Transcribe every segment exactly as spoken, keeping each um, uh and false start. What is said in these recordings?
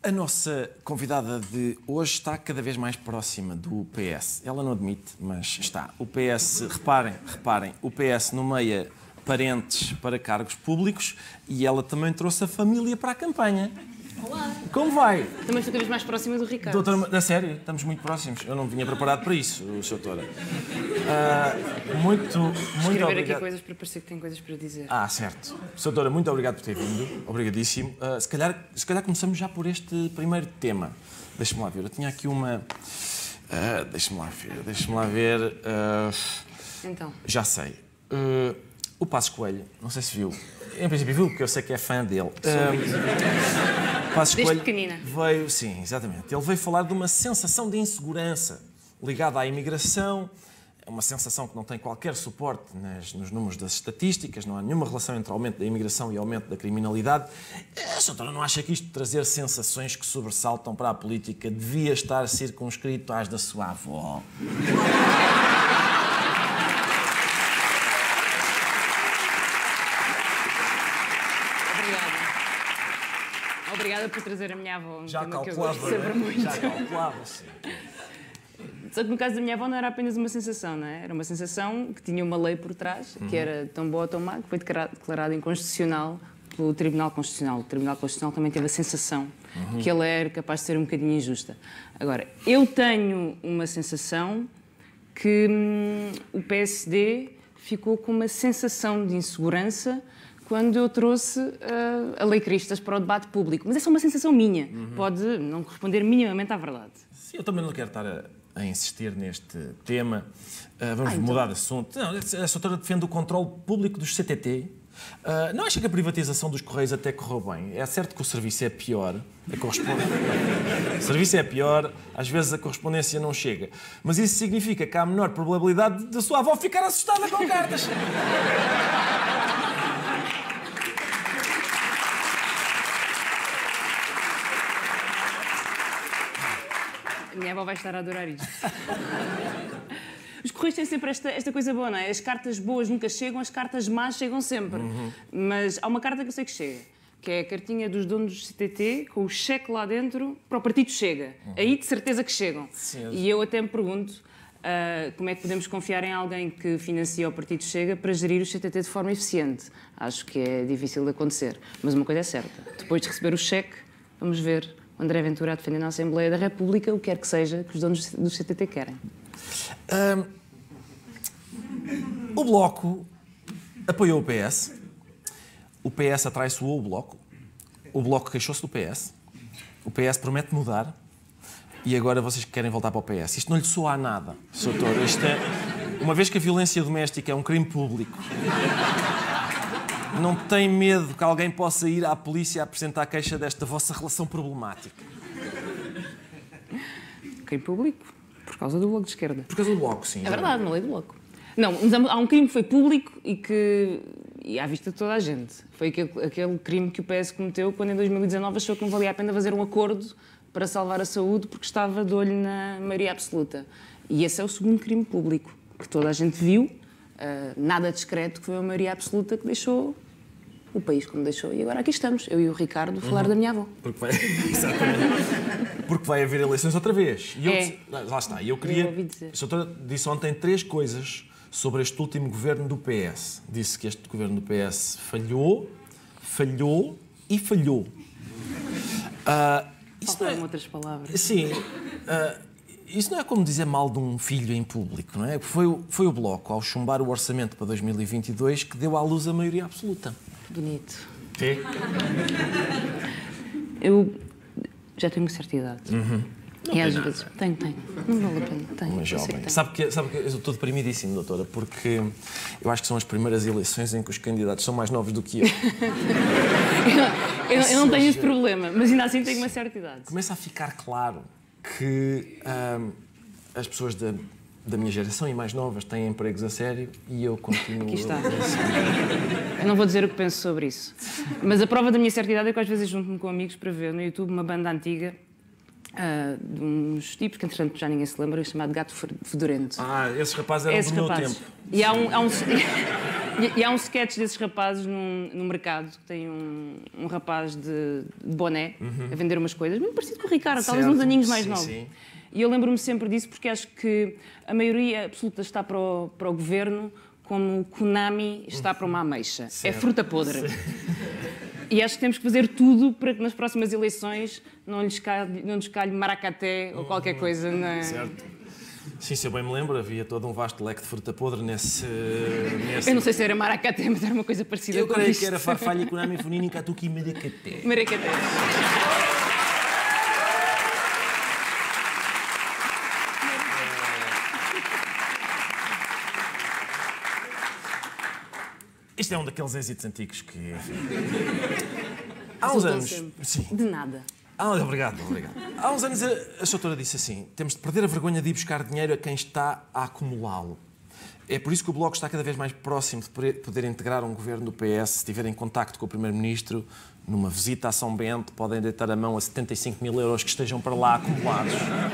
A nossa convidada de hoje está cada vez mais próxima do P S. Ela não admite, mas está. O P S, reparem, reparem, o P S nomeia parentes para cargos públicos e ela também trouxe a família para a campanha. Olá. Como vai? Também estou cada vez mais próxima do Ricardo. Doutora, a sério, estamos muito próximos. Eu não vinha preparado para isso, doutora. Uh, muito, muito Escrever obrigado. aqui coisas para parecer que tem coisas para dizer. Ah, certo. Doutora, muito obrigado por ter vindo. Obrigadíssimo. Uh, se, calhar, se calhar começamos já por este primeiro tema. Deixa-me lá ver. Eu tinha aqui uma... Uh, deixa-me lá ver. Deixa-me lá ver. Uh, então. Já sei. Uh, o Passos Coelho, não sei se viu. Em princípio viu, porque eu sei que é fã dele. Uh, Passos Desde Coelho pequenina. Veio, sim, exatamente. Ele veio falar de uma sensação de insegurança ligada à imigração. É uma sensação que não tem qualquer suporte nas, nos números das estatísticas, não há nenhuma relação entre o aumento da imigração e o aumento da criminalidade. A senhora não acha que isto de trazer sensações que sobressaltam para a política devia estar circunscrito às da sua avó? Obrigada por trazer a minha avó. Um Já tema que eu calculava, gosto sempre muito. já calculava, sim. Só que no caso da minha avó não era apenas uma sensação, não é? Era uma sensação que tinha uma lei por trás, que era tão boa ou tão má, que foi declarada inconstitucional pelo Tribunal Constitucional. O Tribunal Constitucional também teve a sensação uhum. que ela era capaz de ser um bocadinho injusta. Agora, eu tenho uma sensação que hum, o P S D ficou com uma sensação de insegurança quando eu trouxe uh, a Lei Cristas para o debate público. Mas essa é uma sensação minha. Uhum. Pode não corresponder minimamente à verdade. Sim, eu também não quero estar a, a insistir neste tema. Uh, vamos ah, então. mudar de assunto. Não, a doutora defende o controle público dos C T T. Uh, não acha que a privatização dos Correios até correu bem? É certo que o serviço é pior. A correspond... o serviço é pior, às vezes a correspondência não chega. Mas isso significa que há a menor probabilidade da sua avó ficar assustada com cartas. A minha avó vai estar a adorar isto. Os Correios têm sempre esta, esta coisa boa, não é? As cartas boas nunca chegam, as cartas más chegam sempre. Uhum. Mas há uma carta que eu sei que chega, que é a cartinha dos donos do C T T, com o cheque lá dentro, para o partido chega. Uhum. Aí de certeza que chegam. Sim. E eu até me pergunto uh, como é que podemos confiar em alguém que financia o partido Chega para gerir o C T T de forma eficiente. Acho que é difícil de acontecer. Mas uma coisa é certa, depois de receber o cheque, vamos ver o André Ventura a defender na Assembleia da República o que quer que seja que os donos do C T T querem. Um, o Bloco apoiou o P S. O P S atraiçoou o Bloco. O Bloco queixou-se do P S. O P S promete mudar. E agora vocês querem voltar para o P S. Isto não lhe soa a nada, doutor. Isto é... Uma vez que a violência doméstica é um crime público, não tem medo que alguém possa ir à polícia a apresentar a queixa desta vossa relação problemática? Crime público? Por causa do Bloco de Esquerda. Por causa do Bloco, sim. É verdade, uma lei do Bloco. Não, mas há um crime que foi público e que... e à vista de toda a gente. Foi aquele, aquele crime que o P S cometeu quando em dois mil e dezanove achou que não valia a pena fazer um acordo para salvar a saúde porque estava de olho na maioria absoluta. E esse é o segundo crime público, que toda a gente viu, uh, nada discreto, que foi a maioria absoluta que deixou o país como deixou. E agora aqui estamos, eu e o Ricardo, a falar uhum. da minha avó. Porque vai... Exatamente. Porque vai haver eleições outra vez. E eu... é. Lá está. E eu queria... Eu a senhora disse ontem três coisas sobre este último governo do P S. Disse que este governo do P S falhou, falhou e falhou. Uh, isso não é... outras palavras. Sim. Uh, isso não é como dizer mal de um filho em público, não é? Foi o, foi o Bloco, ao chumbar o orçamento para dois mil e vinte e dois, que deu à luz a maioria absoluta. Bonito. Sim? Eu já tenho uma certa idade. Uhum. E às vezes... Tenho, tenho. Não vale a pena. Tenho. Uma jovem. Sabe que, sabe que eu estou deprimidíssimo, doutora, porque eu acho que são as primeiras eleições em que os candidatos são mais novos do que eu. eu, eu, eu não tenho esse problema, mas ainda assim tenho uma certa idade. Começa a ficar claro que hum, as pessoas da, da minha geração e mais novas têm empregos a sério e eu continuo... Aqui está. Eu não vou dizer o que penso sobre isso. Mas a prova da minha certa idade é que às vezes junto-me com amigos para ver no YouTube uma banda antiga uh, de uns tipos que, entretanto, já ninguém se lembra, chamado Gato Fedorento. Ah, esses rapazes eram esses do rapazes. meu tempo. E há um... Há um... E, e há um sketch desses rapazes num, no mercado, que tem um, um rapaz de, de boné uhum. a vender umas coisas, muito parecido com o Ricardo, talvez uns aninhos mais novo. E eu lembro-me sempre disso porque acho que a maioria absoluta está para o, para o governo como o Konami está para uma ameixa. Certo. É fruta podre. Sim. E acho que temos que fazer tudo para que nas próximas eleições não lhes calhe, não lhes calhe maracaté ou qualquer coisa. Na... Certo. Sim, se eu bem me lembro, havia todo um vasto leque de fruta podre nesse... nesse... Eu não sei se era maracaté, mas era uma coisa parecida eu com creio isto. que era farfalha, Konami, funini, catuki e maracaté. Maracaté. Isto é um daqueles êxitos antigos que... Há uns anos... Sim. De nada. Ah, obrigado, obrigado. Há uns anos a, a doutora disse assim: temos de perder a vergonha de ir buscar dinheiro a quem está a acumulá-lo. É por isso que o Bloco está cada vez mais próximo de poder integrar um governo do P S. Se estiver em contacto com o Primeiro-Ministro, numa visita a São Bento, podem deitar a mão a setenta e cinco mil euros que estejam para lá acumulados.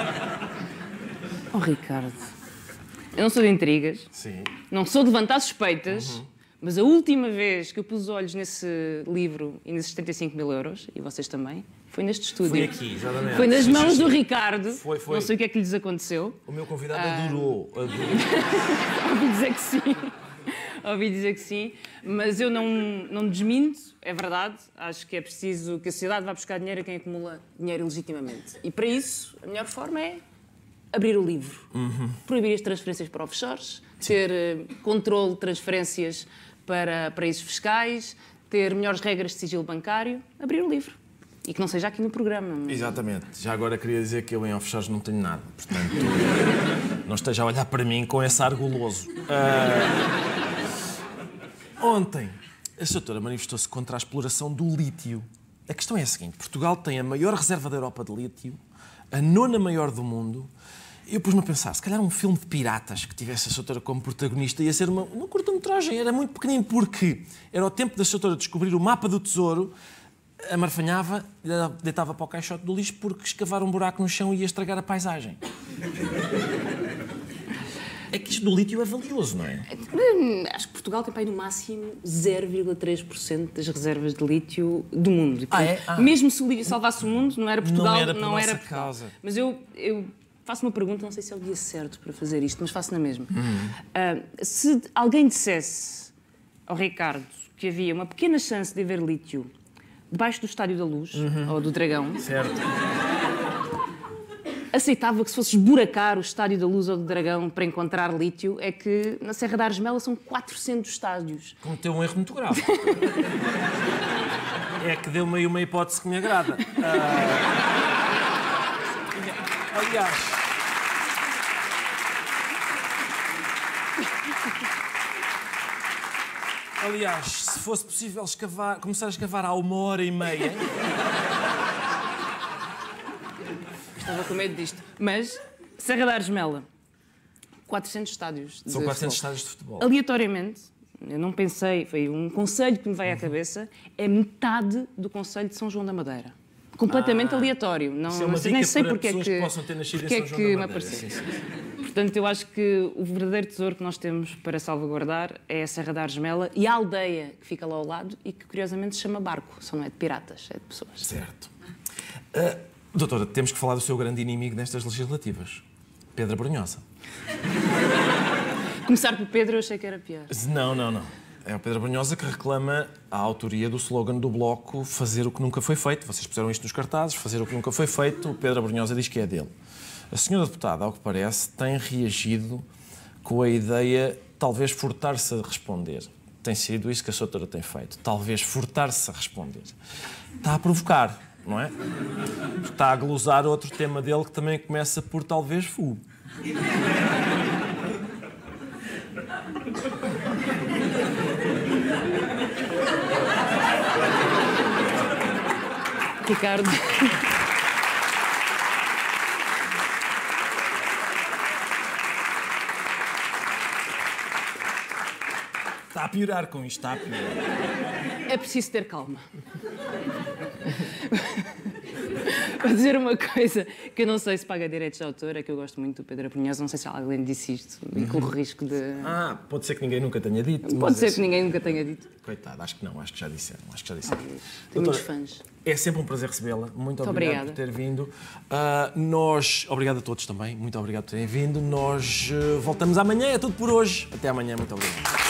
Oh, Ricardo, eu não sou de intrigas, Sim. Não sou de levantar suspeitas, uhum. Mas a última vez que eu pus os olhos nesse livro e nesses setenta e cinco mil euros, e vocês também, foi neste estúdio. Foi aqui, exatamente. Foi nas mãos do Ricardo. Foi, foi. Não sei o que é que lhes aconteceu. O meu convidado ah... adorou. adorou. Ouvi dizer que sim. Ouvi dizer que sim. Mas eu não, não desminto, é verdade. Acho que é preciso que a sociedade vá buscar dinheiro a quem acumula dinheiro legitimamente. E para isso, a melhor forma é abrir o livro. Uhum. Proibir as transferências para offshores, ter uh, controle de transferências para paraísos fiscais, ter melhores regras de sigilo bancário, abrir o livro. E que não seja aqui no programa. Exatamente. Já agora queria dizer que eu em offshores não tenho nada. Portanto, não esteja a olhar para mim com esse ar goloso. Uh... Ontem, a doutora manifestou-se contra a exploração do lítio. A questão é a seguinte: Portugal tem a maior reserva da Europa de lítio, a nona maior do mundo. Eu pus-me a pensar, se calhar um filme de piratas que tivesse a doutora como protagonista ia ser uma, uma curta-metragem. Era muito pequenino porque era o tempo da doutora descobrir o mapa do tesouro, amarfanhava, deitava para o caixote do lixo porque escavar um buraco no chão ia estragar a paisagem. É que isto do lítio é valioso, não é? Acho que Portugal tem para aí no máximo zero vírgula três por cento das reservas de lítio do mundo. E, portanto, ah, é? ah. Mesmo se o lítio salvasse o mundo, não era Portugal, não era por não nossa era causa. Mas eu, eu faço uma pergunta, não sei se é o dia certo para fazer isto, mas faço na mesma. Uhum. Uh, se alguém dissesse ao Ricardo que havia uma pequena chance de haver lítio debaixo do Estádio da Luz, uhum. ou do Dragão, certo. aceitava que se fosse esburacar o Estádio da Luz ou do Dragão para encontrar lítio, é que na Serra da Argemela são quatrocentos estádios. Cometeu um erro muito grave. É que deu-me aí uma hipótese que me agrada. Uh... Aliás... Aliás, se fosse possível escavar, começar a escavar há uma hora e meia... Estava com medo disto. Mas, Serra da Argemela, quatrocentos estádios de São quatrocentos futebol. estádios de futebol. Aleatoriamente, eu não pensei, foi um conselho que me veio à cabeça, é metade do concelho de São João da Madeira. Completamente ah, aleatório. Não, isso é uma não, nem sei porque é que, que possam ter nascido porque em é São que João me da Madeira. apareceu. Sim, sim, sim. Portanto, eu acho que o verdadeiro tesouro que nós temos para salvaguardar é a Serra da Argemela e a aldeia que fica lá ao lado e que, curiosamente, se chama Barco. Só não é de piratas, é de pessoas. Certo. Uh, doutora, temos que falar do seu grande inimigo nestas legislativas, Pedro Brunhosa. Começar por Pedro, eu achei que era pior. Não, não, não. É o Pedro Brunhosa que reclama a autoria do slogan do Bloco fazer o que nunca foi feito. Vocês puseram isto nos cartazes, fazer o que nunca foi feito. O Pedro Brunhosa diz que é dele. A senhora deputada, ao que parece, tem reagido com a ideia talvez furtar-se a responder. Tem sido isso que a sua doutora tem feito. Talvez furtar-se a responder. Está a provocar, não é? Porque está a glosar outro tema dele que também começa por talvez fu. Ricardo. Está a piorar com isto, está a piorar. É preciso ter calma. Vou dizer uma coisa, que eu não sei se paga direitos de autor, é que eu gosto muito do Pedro Abrunhosa, não sei se alguém disse isto, e corro o risco de... Ah, pode ser que ninguém nunca tenha dito. Pode ser que ninguém nunca tenha dito. Coitado, acho que não, acho que já disseram. Acho que já disseram. Tenho muitos fãs. É sempre um prazer recebê-la. Muito, muito obrigado obrigada. por ter vindo. Uh, nós, obrigado a todos também. Muito obrigado por terem vindo. Nós uh, voltamos amanhã. É tudo por hoje. Até amanhã. Muito obrigado.